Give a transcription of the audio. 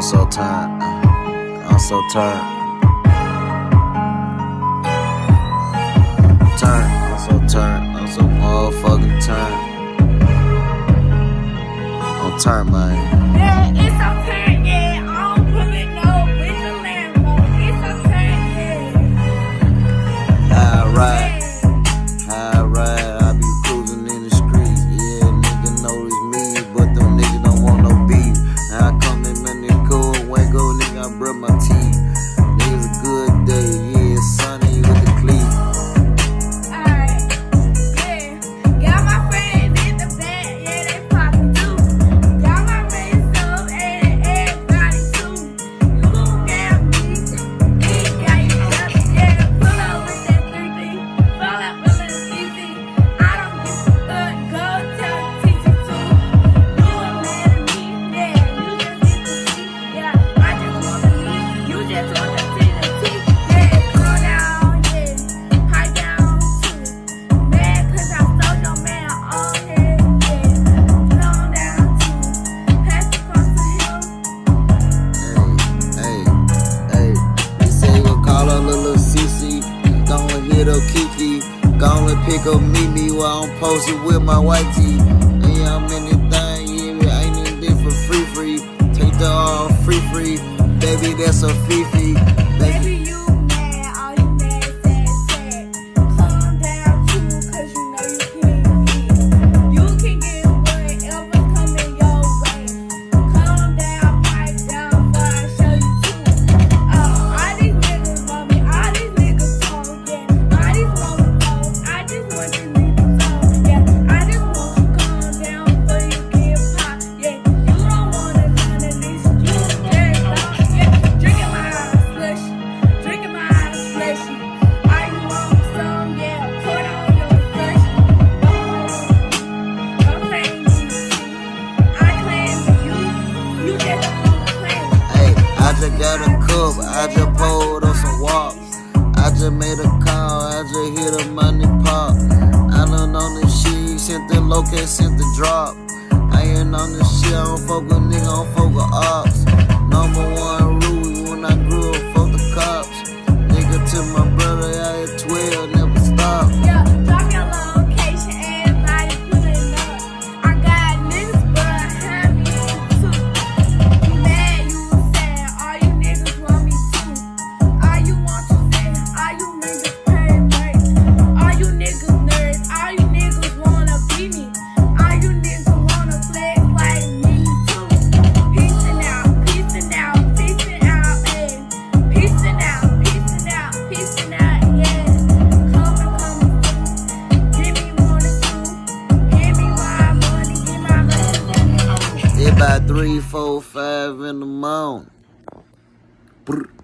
so tired. I'm so tired. I'm so tired. I'm so motherfucking tired. I'm tired, man. Yeah, it's so tired, yeah. I don't put it no with the Lambo. It's so tired, yeah. High ride. I be cruising in the streets. Yeah, nigga know it's me, but them niggas don't want no beef. Now I come in, man, they cool. Wake up, nigga, I brush my teeth. Nigga's a good day. Yeah, it's sunny with the cleat. Alright, yeah. Got my friends in the back, yeah, they poppin' too. Got my friends up, and everybody too. You gon' get me, got you up, yeah. Pull up with that 3D, fall out with the CC. I don't give a fuck, go tell TC too. You a man to me, yeah, you just get to see, yeah. I just wanna leave, you just wanna see the teeth, yeah. Calm down, yeah, pipe down too. Mad 'cause I stole your man, oh yeah, yeah. Calm down too, pass across the hill. Hey, they say we'll call her little Cece. Gonna hit up Kiki. Gonna pick up Mimi while I'm posted with my white tee. Yeah, I'm anything, yeah, I ain't in this for free. Take the all free. Baby, that's a Fifi. Baby, you mad, all you mad, sad. Calm down too, 'cause you know you can get. You can get whatever coming your way. Calm down, pipe down, but I show you too. All these niggas want me, all these niggas phone, yeah. All these motherfuckers, I just want these niggas on, yeah. I just want you calm down before you get popped, yeah. You don't wanna none of this, you just don't, yeah. Drinking my slushy, Are you want some, yeah, put on your slushy. Don't claim me, I claim you, you just don't claim me. Hey, I just got a cup, I just pulled on some walks. I just made a call, I just hit a money pop. I done on this shit, sent the locate, sent the drop. I ain't on this shit, I don't fuck with nigga, I don't fuck with ops. Number one rule, when I grew up, fuck the cops. Nigga to my brother, I had 12, never stop. Yeah, drop your location, everybody pulling up. I got niggas, but I have me too. You mad, you sad, all you niggas want me too. All you want to say, all you niggas pervert. All you niggas nerds, all you niggas wanna be me. All you niggas wanna flex like me too. Peacing out, ayy. Peacing out, yeah. Coming, give me one or two. Give me my money, give my money. It by 3, 4, 5 in the morning. Brr.